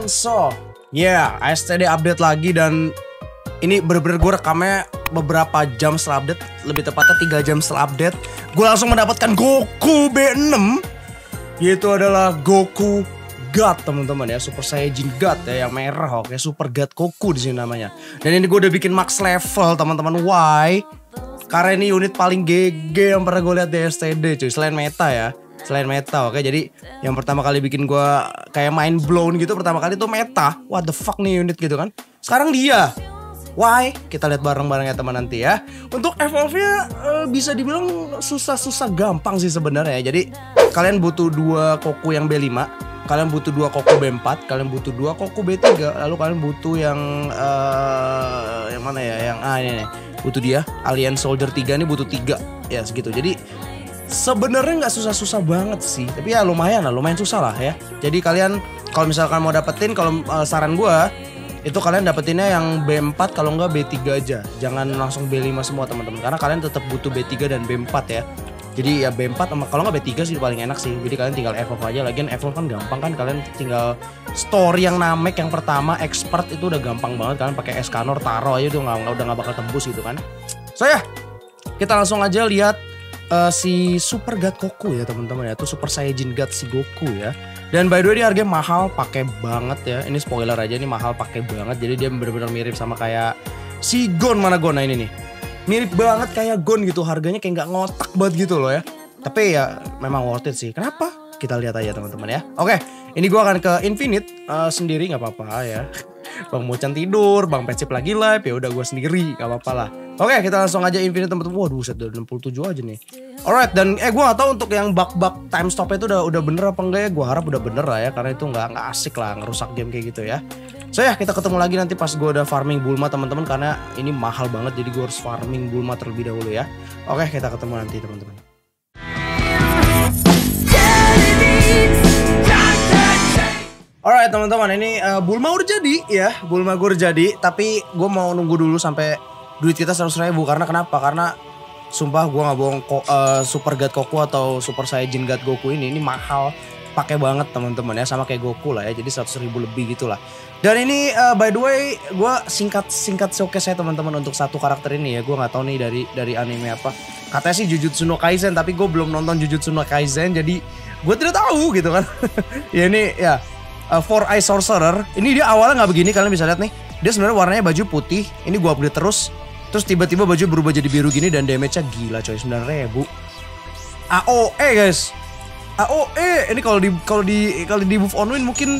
So, ASTD update lagi dan ini bener-bener gue rekamnya beberapa jam setelah update, lebih tepatnya 3 jam setelah update. Gue langsung mendapatkan Goku B6. Yaitu adalah Goku God teman-teman ya, Super Saiyajin God ya, yang merah, oke, Super God Goku di sini namanya. Dan ini gue udah bikin max level teman-teman. Why? Karena ini unit paling GG yang pernah gue lihat di STD cuy, selain meta ya. Selain meta, oke. Jadi yang pertama kali bikin gue kayak mind blown gitu pertama kali tuh meta. What the fuck nih unit gitu kan. Sekarang dia. Why? Kita lihat bareng-bareng ya teman nanti ya. Untuk evolve-nya bisa dibilang susah-susah gampang sih sebenarnya. Jadi kalian butuh 2 Goku yang B5, kalian butuh 2 Goku B4, kalian butuh 2 Goku B3, lalu kalian butuh yang mana ya? Yang ini nih. Butuh dia, Alien Soldier 3 nih butuh 3. Ya segitu. Jadi sebenarnya nggak susah-susah banget sih, tapi ya lumayan susah lah ya. Jadi kalian kalau misalkan mau dapetin, kalau saran gue itu kalian dapetinnya yang B4 kalau nggak B3 aja. Jangan langsung B5 semua teman-teman, karena kalian tetap butuh B3 dan B4 ya. Jadi ya B4 sama kalau nggak B3 sih paling enak sih. Jadi kalian tinggal evolve aja. Lagian evolve kan gampang kan, kalian tinggal story yang Namek yang pertama expert itu udah gampang banget. Kalian pakai Escanor taruh aja udah nggak bakal tembus gitu kan. So ya, kita langsung aja lihat si Super God Goku ya teman-teman ya, itu Super Saiyajin God si Goku ya. Dan by the way dia harganya mahal pakai banget ya. Ini spoiler aja, ini mahal pakai banget. Jadi dia benar-benar mirip sama kayak si Gon, mana Gon, nah ini nih. Mirip banget kayak Gon gitu, harganya kayak nggak ngotak banget gitu loh ya. Tapi ya memang worth it sih. Kenapa? Kita lihat aja teman-teman ya. Oke, ini gua akan ke Infinite sendiri nggak apa-apa ya. Bang Mocan tidur, Bang Pecip lagi live, ya udah gue sendiri, gak apa-apa lah. Oke, kita langsung aja Infinite teman-teman. Waduh, set udah 67 aja nih. Alright, dan gue gak tahu untuk yang bug-bug time stopnya itu udah bener apa enggak ya. Gue harap udah bener lah ya, karena itu nggak asik lah ngerusak game kayak gitu ya. So ya, kita ketemu lagi nanti pas gue udah farming Bulma teman-teman, karena ini mahal banget, jadi gue harus farming Bulma terlebih dahulu ya. Oke, kita ketemu nanti teman-teman. Alright teman-teman, ini Bulma udah jadi ya, Bulma gue udah jadi. Tapi gue mau nunggu dulu sampai duit kita 100.000. Karena kenapa? Karena sumpah gue gak bohong, Super God Goku atau Super Saiyajin God Goku ini mahal pakai banget teman-teman ya, sama kayak Goku lah ya. Jadi 100.000 lebih gitu lah. Dan ini by the way gue singkat showcase ya teman-teman untuk satu karakter ini ya. Gue nggak tahu nih dari anime apa. Katanya sih Jujutsu no Kaisen, tapi gue belum nonton Jujutsu no Kaisen, jadi gue tidak tahu gitu kan. Ya ini ya. Four Eye Sorcerer, ini dia awalnya nggak begini, kalian bisa lihat nih. Dia sebenarnya warnanya baju putih, ini gua upgrade terus tiba-tiba baju berubah jadi biru gini dan damage-nya gila coy, 9.000. AOE guys, AOE. Ini kalau di buff on win mungkin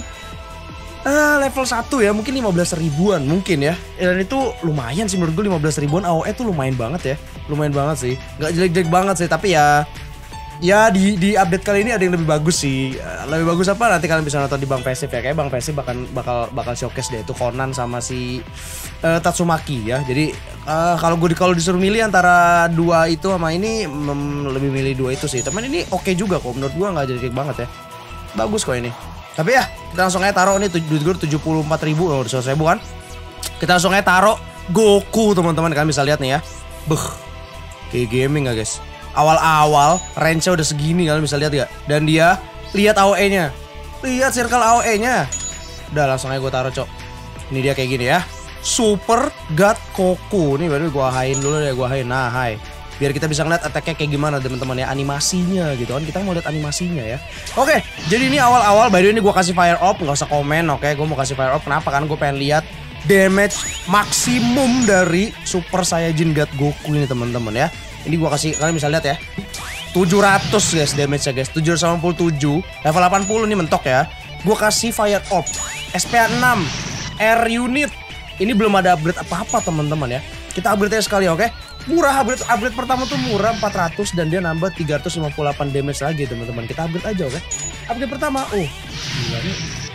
level 1 ya, mungkin 15 ribuan mungkin ya. Dan itu lumayan sih menurut gue, 15 ribuan AOE tuh lumayan banget ya, lumayan banget sih, nggak jelek-jelek banget sih. Tapi ya di update kali ini ada yang lebih bagus sih. Lebih bagus apa nanti kalian bisa nonton di Bang Pesip ya. Kayak Bang Pesip bakal showcase deh itu Conan sama si Tatsumaki ya. Jadi kalau disuruh milih antara 2 itu sama ini, lebih milih 2 itu sih. Teman ini oke juga kok menurut gua, nggak jelek banget ya. Bagus kok ini. Tapi ya kita langsung aja taruh, ini duit gue 74.000, udah 100.000 kan. Kita langsung aja taruh Goku teman-teman, kalian bisa lihat nih ya. Kayak gaming gak guys? Awal-awal range-nya udah segini, kalian bisa lihat gak? Dan dia, lihat AOE-nya. Lihat circle AOE-nya. Udah langsung aja gue taruh cok. Ini dia kayak gini ya. Super God Goku. Nih baru gue hain dulu deh, gue hain. Nah hai. Biar kita bisa ngeliat attack-nya kayak gimana teman-teman ya. Animasinya gitu kan, kita mau lihat animasinya ya. Oke, jadi ini awal-awal, by the way ini gue kasih fire up, gak usah komen. Oke, gue mau kasih fire up, kenapa kan? Gue pengen lihat damage maksimum dari Super Saiyajin God Goku ini teman-teman ya. Ini gua kasih, kalian bisa lihat ya, 700 guys damage-nya guys, 787, level 80 nih mentok ya. Gua kasih fire up, SPA 6, air unit. Ini belum ada upgrade apa-apa teman-teman ya. Kita upgrade aja sekali oke. Murah, upgrade pertama tuh murah 400 dan dia nambah 358 damage lagi teman-teman. Kita upgrade aja oke. Upgrade pertama, gila nih.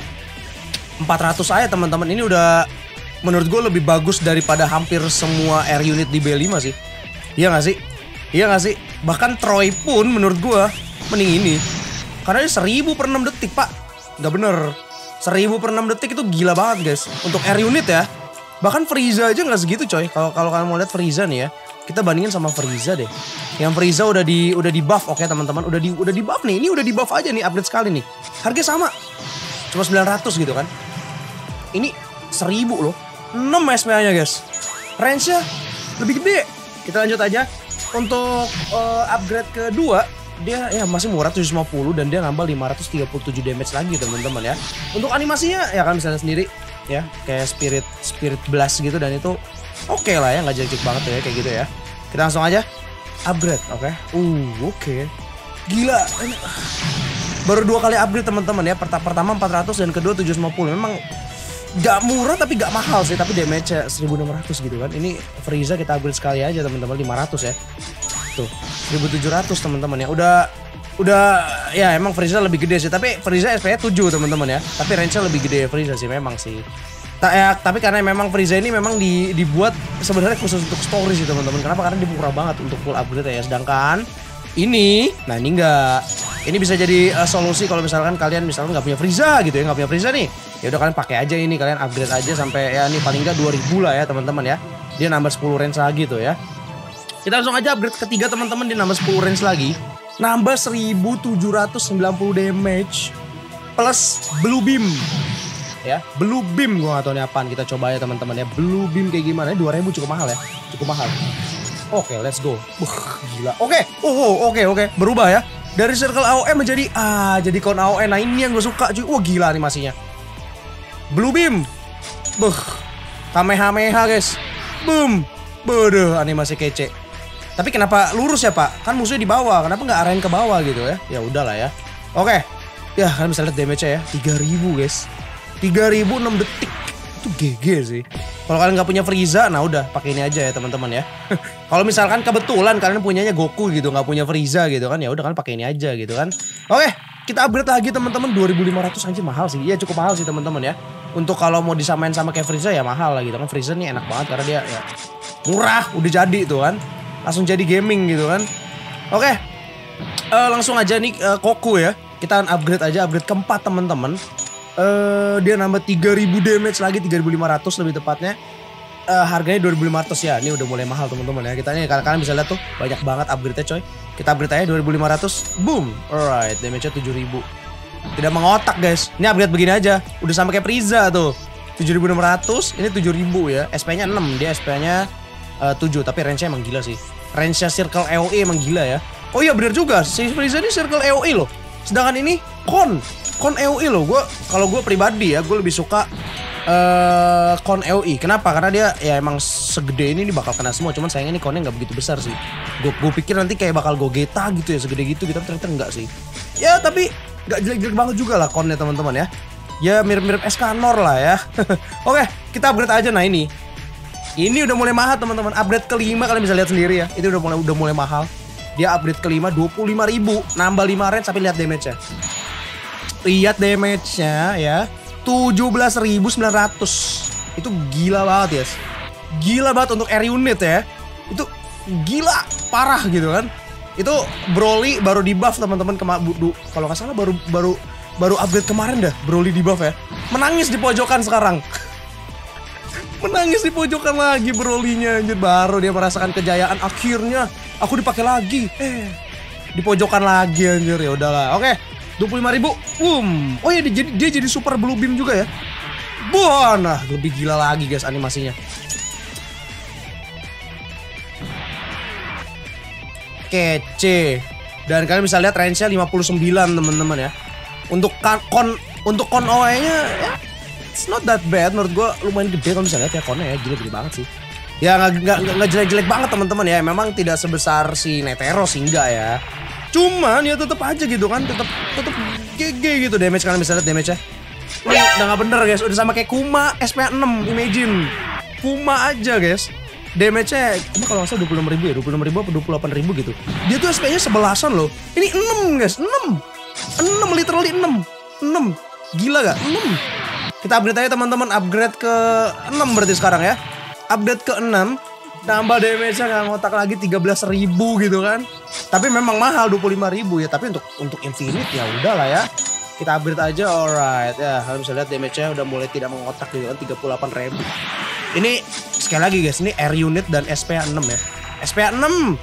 400 aja teman-teman. Ini udah menurut gue lebih bagus daripada hampir semua air unit di B5 sih. Iya gak sih? Iya gak sih? Bahkan Troy pun menurut gue mending ini. Karena dia 1000 per 6 detik pak. Gak bener, 1000 per 6 detik itu gila banget guys. Untuk air unit ya. Bahkan Frieza aja gak segitu coy. Kalau kalian mau lihat Frieza nih ya, kita bandingin sama Frieza deh. Yang Frieza udah di buff oke teman-teman. Udah di buff nih. Ini udah di buff aja nih, upgrade sekali nih. Harganya sama, cuma 900 gitu kan. Ini 1000 loh. 6 SPA-nya guys. Range-nya lebih gede. Kita lanjut aja. Untuk upgrade kedua, dia ya masih murah 750 dan dia nambah 537 damage lagi teman-teman ya. Untuk animasinya ya kan misalnya sendiri ya, kayak Spirit Blast gitu, dan itu oke lah ya, nggak jelek banget ya kayak gitu ya. Kita langsung aja upgrade, oke. Oke. Gila. Baru 2 kali upgrade teman-teman ya. Pertama 400 dan kedua 750. Memang gak murah tapi gak mahal sih, tapi damage-nya 1600 gitu kan. Ini Frieza kita upgrade sekali aja teman-teman, 500 ya. Tuh, 1700 teman-teman ya. Udah ya emang Frieza lebih gede sih, tapi Frieza SP-nya 7 teman-teman ya. Tapi range-nya lebih gede Frieza sih memang sih. Tapi karena memang Frieza ini memang dibuat sebenarnya khusus untuk story sih teman-teman. Kenapa? Karena dia murah banget untuk full upgrade ya. Sedangkan ini enggak. Ini bisa jadi solusi kalau misalkan kalian misalkan nggak punya Frieza gitu ya, nggak punya Frieza nih. Ya udah kalian pakai aja ini, kalian upgrade aja sampai ya nih paling nggak 2000 lah ya teman-teman ya. Dia nambah 10 range lagi tuh ya. Kita langsung aja upgrade ketiga teman-teman, dia nambah 10 range lagi. Nambah 1790 damage plus Blue Beam. Ya, Blue Beam gua gak tau ini apaan. Kita coba ya teman-teman ya. Blue Beam kayak gimana? 2000 cukup mahal ya. Cukup mahal. Oke, let's go. Gila. Oke. Berubah ya. Dari circle AOE menjadi jadi kon AOE. Nah, ini yang gue suka cuy. Wah, gila animasinya. Blue Beam. Kamehameha, guys. Boom. Bodoh, animasi kece. Tapi kenapa lurus ya, Pak? Kan musuhnya di bawah. Kenapa nggak arahin ke bawah gitu ya? Ya udahlah ya. Oke. Ya, kalian bisa lihat damage-nya ya. 3000, guys. 3006 detik. Itu GG sih. Kalau kalian nggak punya Frieza, nah udah pakai ini aja ya teman-teman ya. Kalau misalkan kebetulan kalian punyanya Goku gitu, nggak punya Frieza gitu kan, ya udah kalian pakai ini aja gitu kan. Oke, kita upgrade lagi teman-teman. 2500 anjir, mahal sih. Iya cukup mahal sih teman-teman ya. Untuk kalau mau disamain sama kayak Frieza ya mahal lah gitu kan. Frieza nih enak banget karena dia ya murah, udah jadi tuh kan. Langsung jadi gaming gitu kan. Oke. Langsung aja nih Goku ya. Kita upgrade aja, upgrade keempat teman-teman. Dia nambah 3000 damage lagi, 3500 lebih tepatnya. Harganya 2500 ya. Ini udah mulai mahal teman-teman ya. Kita nih kalian bisa lihat tuh banyak banget upgrade-nya coy. Kita upgrade aja 2500. Boom. Alright, damage-nya 7000. Tidak mengotak guys. Ini upgrade begini aja. Udah sama kayak Frieza tuh. 7600, ini 7000 ya. SP-nya 6, dia SP-nya 7, tapi range-nya emang gila sih. Range-nya Circle AOE emang gila ya. Oh iya bener juga, si Frieza ini Circle AOE loh. Sedangkan ini Kon AOE loh. Kalau gue pribadi ya, gue lebih suka Kon AOE. Kenapa? Karena dia ya emang segede ini bakal kena semua. Cuman sayangnya nih konnya nggak begitu besar sih. Gue pikir nanti kayak bakal Gogeta gitu ya, segede gitu. Tapi ternyata enggak sih. Ya tapi nggak jelek-jelek banget juga lah konnya teman-teman ya. Ya mirip-mirip Escanor lah ya. Oke, kita upgrade aja. Nah ini udah mulai mahal teman-teman. Upgrade kelima kalian bisa lihat sendiri ya. Itu udah mulai mahal. Dia upgrade kelima 25.000, nambah 5 range, tapi lihat damage-nya. Lihat damage-nya ya. 17.900. Itu gila banget ya. Gila banget untuk air unit ya. Itu gila parah gitu kan. Itu Broly baru di buff teman-teman, kalau nggak salah baru upgrade kemarin dah Broly di buff ya. Menangis di pojokan sekarang. Menangis di pojokan lagi Broly-nya anjir, baru dia merasakan kejayaan akhirnya. Aku dipakai lagi. Di pojokan lagi anjir, ya udahlah. Oke. 25.000. Boom. Oh ya dia jadi super Blue Beam juga ya. Wah, nah lebih gila lagi guys animasinya. Kece. Dan kalian bisa lihat range-nya 59 teman-teman ya. Untuk kon OE-nya ya, it's not that bad menurut gue, lumayan gede kalau bisa lihat ya konnya ya, gila-gede banget sih. Ya nggak jelek-jelek banget teman-teman ya. Memang tidak sebesar si Netero sih enggak ya. Cuman ya tetap aja gitu kan, tetap GG gitu damage. Kalian bisa lihat damage-nya. Ini udah nggak bener guys, udah sama kayak Kuma SP 6, imagine. Kuma aja guys. Damage-nya kalau nggak salah 26.000 ya, 26.000 apa 28.000 gitu. Dia tuh SP-nya 11-an loh. Ini 6 guys, 6 literally 6. Gila gak? 6. Kita upgrade aja teman-teman, upgrade ke 6 berarti sekarang ya. Update ke 6, nambah damage-nya nggak ngotak lagi 13.000 gitu kan. Tapi memang mahal 25.000 ya, tapi untuk Infinite ya udahlah ya. Kita upgrade aja, alright ya. Kalian bisa lihat damage-nya udah mulai tidak mengotak gitu kan, 38.000. Ini sekali lagi guys, ini air unit dan SPA 6 ya. SPA 6.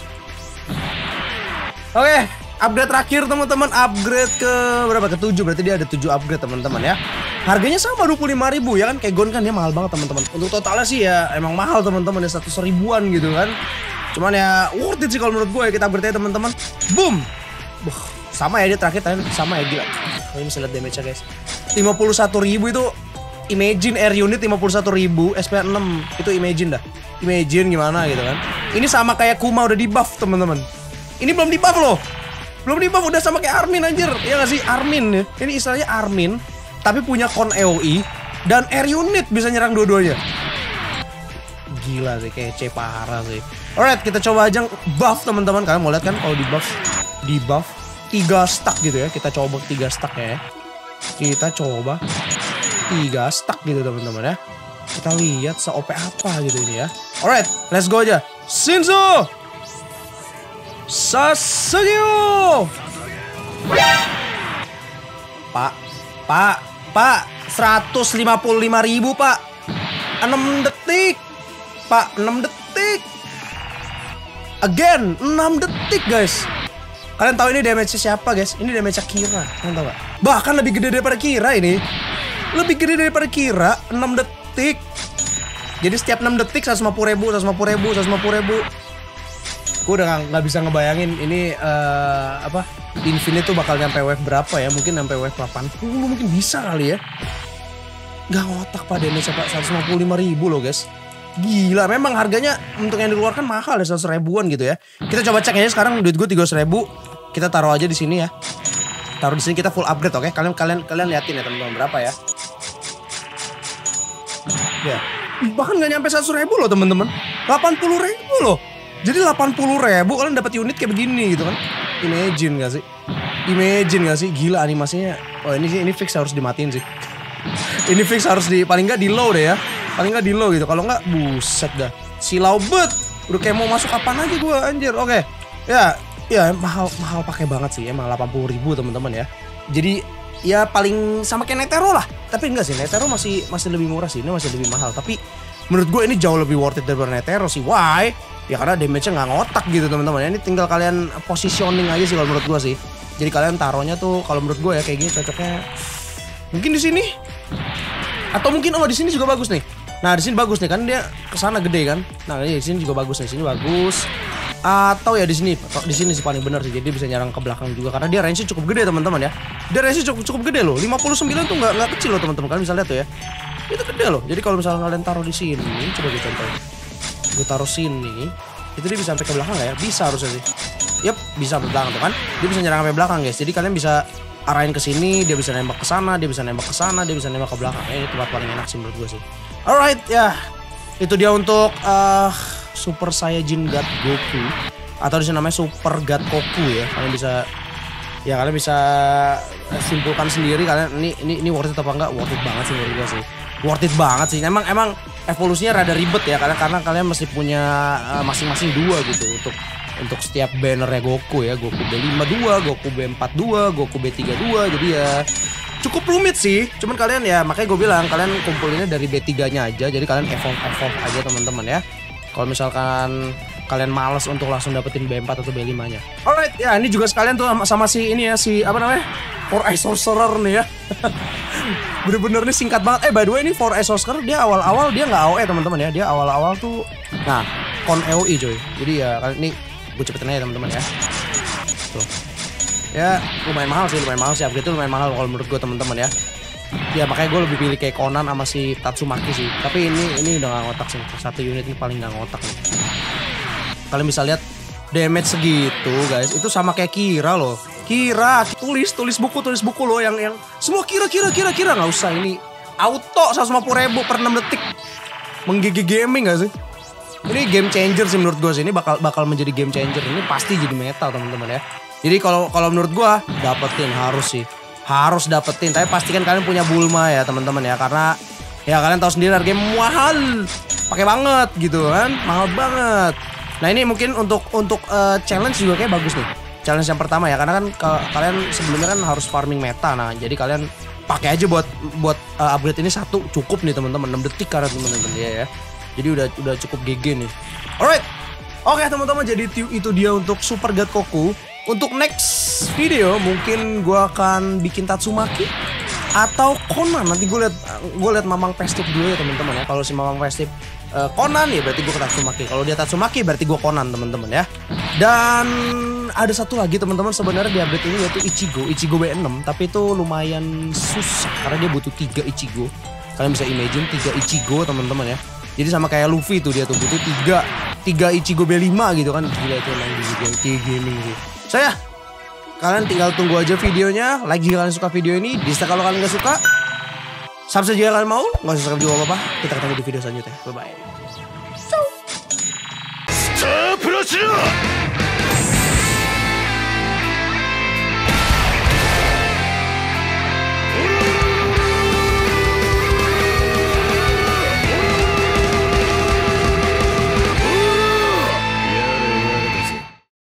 Oke, upgrade terakhir teman-teman, upgrade ke berapa? Ke 7, berarti dia ada 7 upgrade teman-teman ya. Harganya sama 25.000 ya kan. Kayak Gon kan dia mahal banget teman-teman. Untuk totalnya sih ya emang mahal teman-teman ya 100 ribuan gitu kan. Cuman ya worth it sih kalau menurut gue ya. Kita upgrade ya teman-teman. Boom. Sama ya dia terakhir tadi sama ya gila. Kalian bisa lihat damage-nya guys. 51.000 itu Imagine air unit 51.000 SP 6 itu imagine dah. Imagine gimana gitu kan. Ini sama kayak Kuma udah di buff teman-teman. Ini belum di buff loh. Belum di buff udah sama kayak Armin anjir. Ya gak sih Armin ya. Ini istilahnya Armin tapi punya con AOE dan air unit bisa nyerang dua-duanya. Gila sih kece parah sih. Alright kita coba aja buff teman-teman. Kalian mau lihat kan kalau di buff 3 stack gitu ya. Kita coba 3 stack ya. Kita coba 3 stack gitu teman-teman ya. Kita lihat se-OP apa gitu ini ya. Alright, let's go aja. Shinzo Sasageo. Pak 155.000 pak. 6 detik. Pak 6 detik. Again 6 detik guys. Kalian tahu ini damage siapa guys? Ini damage Kira. Kalian tahu gak? Bahkan lebih gede daripada Kira ini. Lebih gede daripada Kira. 6 detik. Jadi setiap 6 detik 150.000. Gue udah gak bisa ngebayangin ini apa Infinite tuh bakal nyampe wave berapa ya. Mungkin sampai wave 80 mungkin bisa kali ya. Gak ngotak pak damage 155.000 loh guys. Gila memang harganya untuk yang dikeluarkan mahal ya 100 ribuan gitu ya. Kita coba cek aja sekarang duit gue 300.000. Kita taruh aja di sini ya. Taruh di sini kita full upgrade oke. Kalian liatin ya teman-teman berapa ya. Ya. Bahkan gak nyampe 100.000 loh teman-teman. 80.000 loh. Jadi 80.000 kalian dapat unit kayak begini gitu kan. Imagine gak sih? Imagine gak sih? Gila animasinya. Oh ini fix harus dimatiin sih. Ini fix harus paling gak di low deh ya. Paling gak di low gitu. Kalau gak buset dah. Silau bet. Udah kayak mau masuk apaan aja gue anjir. Oke. Ya mahal pakai banget sih. Emang 80.000 teman-teman ya. Jadi ya paling sama kayak Netero lah. Tapi enggak sih, Netero masih lebih murah sih. Ini masih lebih mahal. Tapi menurut gue ini jauh lebih worth it daripada Netero sih. Why? Ya karena damage-nya nggak ngotak gitu teman-teman. Ini tinggal kalian positioning aja sih kalau menurut gue sih. Jadi kalian taruhnya tuh kalau menurut gue ya kayak gini cocoknya mungkin di sini. Atau mungkin di sini juga bagus nih. Nah di sini bagus nih kan dia kesana gede kan. Nah di sini juga bagus nih. Sini bagus. Atau ya di sini sih paling benar sih. Jadi bisa nyerang ke belakang juga karena dia range-nya cukup gede teman-teman ya. Dia range-nya cukup gede loh. 59 tuh nggak kecil loh teman-teman. Kalian bisa lihat tuh ya. Itu gede loh. Jadi kalau misalnya kalian taruh di sini, coba gue contohin. Gue taruh sini, itu dia bisa sampai ke belakang nggak ya? Bisa harusnya sih. Yap, bisa ke belakang tuh kan. Dia bisa nyerang sampai belakang guys. Jadi kalian bisa arahin ke sini, dia bisa nembak ke sana, dia bisa nembak ke sana, dia bisa nembak ke belakang. Ini tempat paling enak sih menurut gue sih. Alright ya, itu dia untuk Super Saiyajin God Goku atau disini namanya Super God Goku ya. Kalian bisa simpulkan sendiri kalian ini worth it apa enggak? Worth it banget sih menurut gue sih. Worth it banget sih. Emang evolusinya rada ribet ya karena kalian mesti punya masing-masing 2 gitu untuk setiap bannernya Goku ya. Goku B52, Goku B42, Goku B32. Jadi ya cukup rumit sih. Cuman kalian ya makanya gue bilang kalian kumpulinnya dari B3-nya aja. Jadi kalian evolve aja teman-teman ya. Kalau misalkan kalian males untuk langsung dapetin B4 atau B5-nya. Alright, ya ini juga sekalian tuh sama si ini ya, si apa namanya? 4 Eye Sorcerer nih ya. Bener-bener nih singkat banget. By the way ini 4 Eye Sorcerer dia awal-awal dia nggak AOE teman-teman ya. Dia awal-awal tuh nah, con AOE coy. Jadi ya ini gue cepetin aja teman-teman ya. Tuh. Ya lumayan mahal sih upgrade itu lumayan mahal kalau menurut gue teman-teman ya. Ya makanya gue lebih pilih kayak Conan sama si Tatsumaki sih. Tapi ini udah gak ngotak sih. Satu unit ini paling gak ngotak nih. Kalian bisa lihat damage segitu guys. Itu sama kayak Kira loh. Kira tulis buku loh yang semua Kira nggak usah ini auto 150.000 per 6 detik. Menggigih gaming gak sih? Ini game changer sih menurut gue sih. Ini bakal menjadi game changer. Ini pasti jadi meta teman-teman ya. Jadi kalau menurut gue dapetin harus dapetin. Tapi pastikan kalian punya Bulma ya teman-teman ya. Karena ya kalian tahu sendiri harganya mahal. Pakai banget gitu kan. Mahal banget. Nah ini mungkin untuk challenge juga kayak bagus nih. Challenge yang pertama ya. Karena kan kalian sebelumnya kan harus farming meta. Nah jadi kalian pakai aja buat upgrade ini satu cukup nih teman-teman. 6 detik karena teman-teman ya. Jadi udah cukup GG nih. Alright. Oke teman-teman jadi itu dia untuk Super God Goku. Untuk next video mungkin gue akan bikin Tatsumaki atau Conan. Nanti gue liat Mamang Festive dulu ya teman-teman ya. Kalau si Mamang Festive Conan ya berarti gue ke Tatsumaki. Kalau dia Tatsumaki berarti gue Conan teman-teman ya. Dan ada satu lagi teman-teman sebenarnya di update ini yaitu Ichigo B6, tapi itu lumayan susah karena dia butuh 3 Ichigo. Kalian bisa imagine 3 Ichigo teman-teman ya. Jadi sama kayak Luffy tuh dia tuh butuh 3 Ichigo B5 gitu kan. Gila itu emang di gaming sih. Saya kalian tinggal tunggu aja videonya. Like jika kalian suka video ini, dislike kalau kalian gak suka. Subscribe jika kalian mau, gak usah subscribe juga apa-apa. Kita ketemu di video selanjutnya. Bye bye.